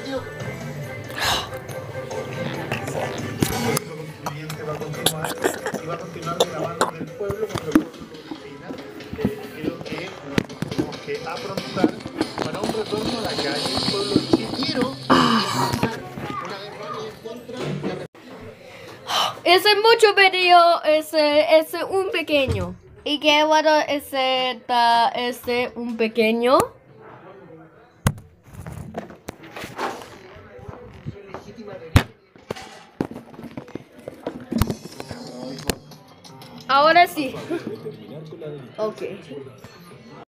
constituyente va a continuar y va a continuar de la mano del pueblo cuando el pueblo lo defina. Creo que tenemos que afrontar para un retorno a la calle. El pueblo quiero una vez más en contra de la... Ese es mucho pedido, ese es un pequeño. ¿Y qué bueno ese un pequeño? Ahora sí. Ok.